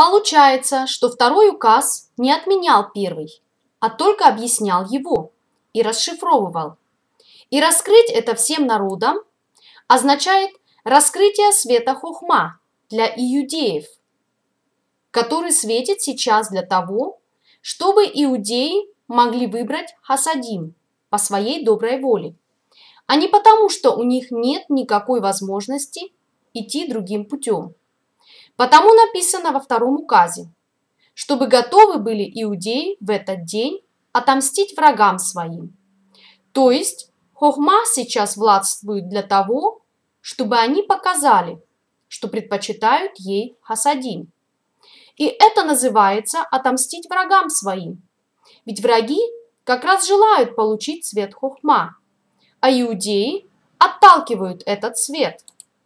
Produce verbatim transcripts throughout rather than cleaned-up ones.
Получается, что второй указ не отменял первый, а только объяснял его и расшифровывал. И раскрыть это всем народам означает раскрытие света хохма для иудеев, который светит сейчас для того, чтобы иудеи могли выбрать хасадим по своей доброй воле, а не потому, что у них нет никакой возможности идти другим путем. Потому написано во втором указе, чтобы готовы были иудеи в этот день отомстить врагам своим. То есть хохма сейчас властвует для того, чтобы они показали, что предпочитают ей хасадим. И это называется отомстить врагам своим. Ведь враги как раз желают получить свет хохма, а иудеи отталкивают этот свет.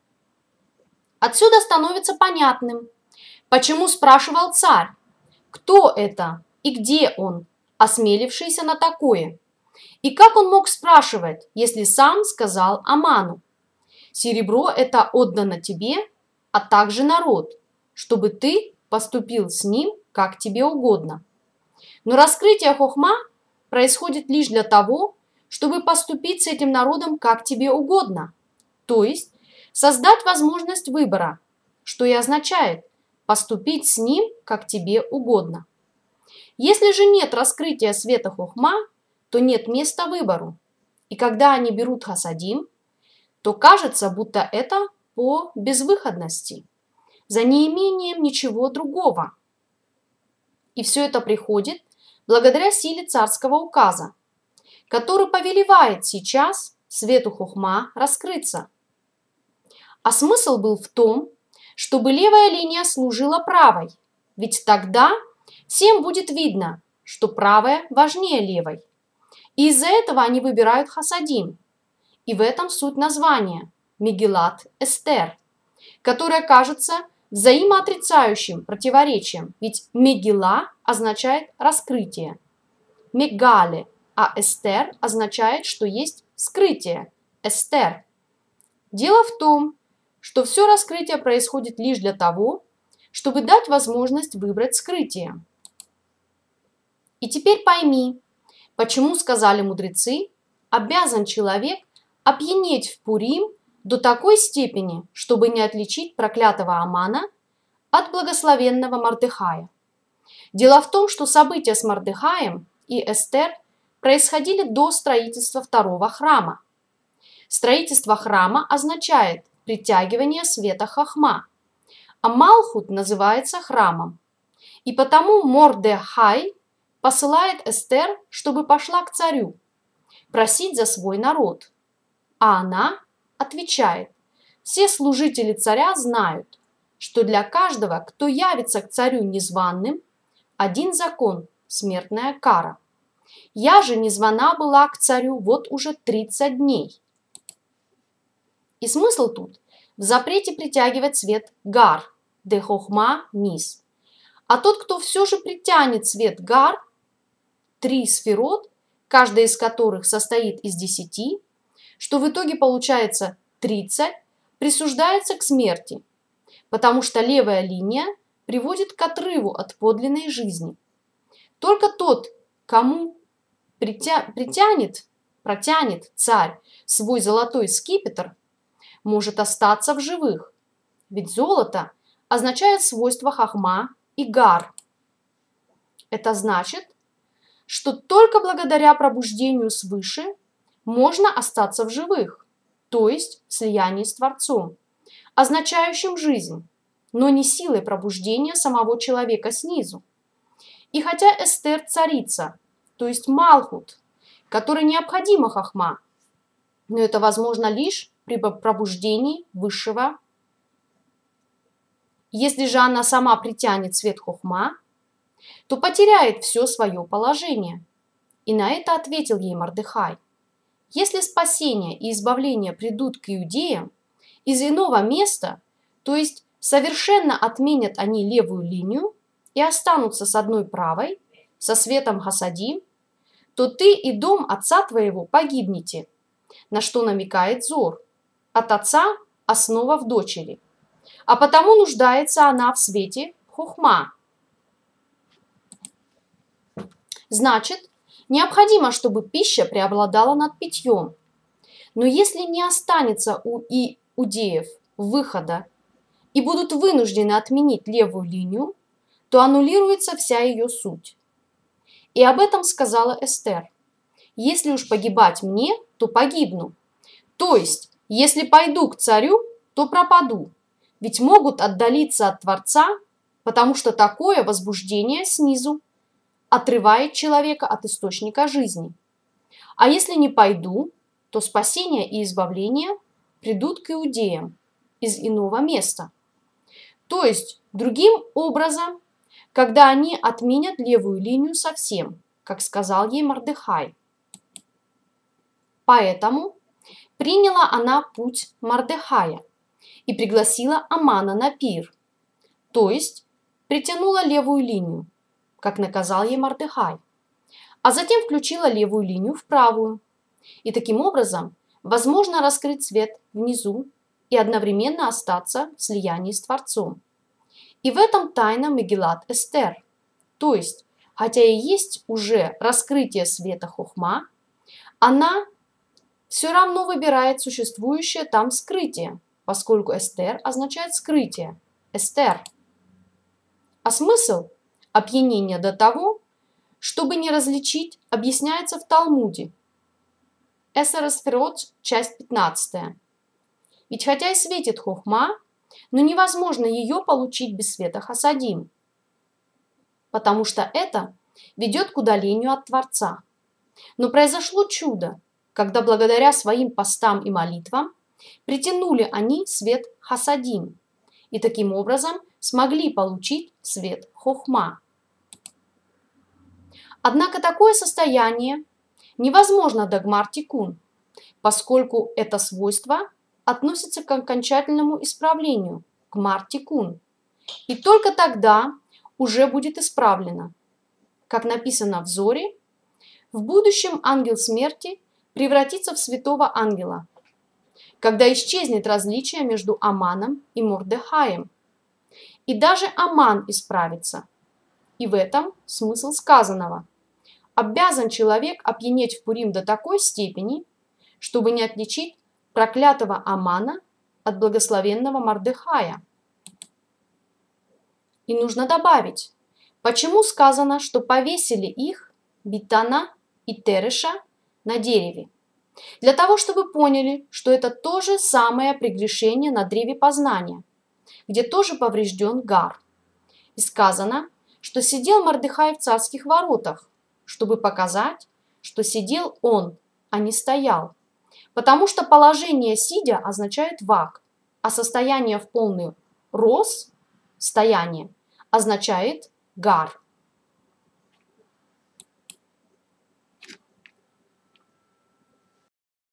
Отсюда становится понятным, почему спрашивал царь, кто это и где он, осмелившийся на такое. И как он мог спрашивать, если сам сказал Аману: «Серебро это отдано тебе, а также народ, чтобы ты поступил с ним, как тебе угодно». Но раскрытие хохма происходит лишь для того, чтобы поступить с этим народом, как тебе угодно, то есть создать возможность выбора, что и означает поступить с ним, как тебе угодно. Если же нет раскрытия света хохма, то нет места выбору. И когда они берут хасадим, то кажется, будто это по безвыходности, за неимением ничего другого. И все это приходит благодаря силе царского указа, который повелевает сейчас свету хохма раскрыться. А смысл был в том, чтобы левая линия служила правой, ведь тогда всем будет видно, что правая важнее левой. И из-за этого они выбирают хасадим. И в этом суть названия Мегилат Эстер, которое кажется взаимоотрицающим противоречием, ведь Мегила означает раскрытие, Мегале, а Эстер означает, что есть скрытие, Эстер. Дело в том, что все раскрытие происходит лишь для того, чтобы дать возможность выбрать скрытие. И теперь пойми, почему, сказали мудрецы, обязан человек опьянеть в Пурим до такой степени, чтобы не отличить проклятого Амана от благословенного Мордехая. Дело в том, что события с Мордехаем и Эстер происходили до строительства второго храма. Строительство храма означает притягивание света хохма, а Малхут называется храмом. И потому Мордехай посылает Эстер, чтобы пошла к царю, просить за свой народ. А она отвечает: все служители царя знают, что для каждого, кто явится к царю незваным, один закон – смертная кара. Я же незвана была к царю вот уже тридцать дней. И смысл тут в запрете притягивать свет гар, де хохма низ. А тот, кто все же притянет свет гар, три сферот, каждая из которых состоит из десяти, что в итоге получается тридцать, присуждается к смерти, потому что левая линия приводит к отрыву от подлинной жизни. Только тот, кому притя... притянет, протянет царь свой золотой скипетр, может остаться в живых, ведь золото означает свойства хохма и гар. Это значит, что только благодаря пробуждению свыше можно остаться в живых, то есть в слиянии с Творцом, означающим жизнь, но не силой пробуждения самого человека снизу. И хотя Эстер царица, то есть Малхут, которой необходима хохма, но это возможно лишь при пробуждении высшего. Если же она сама притянет свет хохма, то потеряет все свое положение. И на это ответил ей Мордехай: если спасение и избавление придут к иудеям из иного места, то есть совершенно отменят они левую линию и останутся с одной правой, со светом хасадим, то ты и дом отца твоего погибнете, на что намекает Зор. От отца основа в дочери, а потому нуждается она в свете хохма. Значит, необходимо, чтобы пища преобладала над питьем. Но если не останется у иудеев выхода и будут вынуждены отменить левую линию, то аннулируется вся ее суть. И об этом сказала Эстер. Если уж погибать мне, то погибну. То есть, если пойду к царю, то пропаду. Ведь могут отдалиться от Творца, потому что такое возбуждение снизу отрывает человека от источника жизни. А если не пойду, то спасение и избавление придут к иудеям из иного места. То есть, другим образом, когда они отменят левую линию совсем, как сказал ей Мордехай. Поэтому приняла она путь Мордехая и пригласила Амана на пир, то есть притянула левую линию, как наказал ей Мордехай, а затем включила левую линию в правую. И таким образом возможно раскрыть свет внизу и одновременно остаться в слиянии с Творцом. И в этом тайна Мегилат Эстер. То есть, хотя и есть уже раскрытие света хохма, она все равно выбирает существующее там скрытие, поскольку Эстер означает скрытие, Эстер. А смысл опьянения до того, чтобы не различить, объясняется в Талмуде. Эсер Эсферот, часть пятнадцатая. Ведь хотя и светит хохма, но невозможно ее получить без света хасадим, потому что это ведет к удалению от Творца. Но произошло чудо, когда благодаря своим постам и молитвам притянули они свет хасадим и таким образом смогли получить свет хохма. Однако такое состояние невозможно до гмар тикун, поскольку это свойство относится к окончательному исправлению, гмар тикун, и только тогда уже будет исправлено. Как написано в Зоре, в будущем ангел смерти превратится в святого ангела, когда исчезнет различие между Аманом и Мордехаем. И даже Аман исправится. И в этом смысл сказанного. Обязан человек опьянеть в Пурим до такой степени, чтобы не отличить проклятого Амана от благословенного Мордехая. И нужно добавить, почему сказано, что повесили их, Битана и Тереша, на дереве. Для того, чтобы поняли, что это то же самое прегрешение на древе познания, где тоже поврежден Гар. И сказано, что сидел Мордехай в царских воротах, чтобы показать, что сидел он, а не стоял. Потому что положение сидя означает вак, а состояние в полный рост, стояние, означает Гар.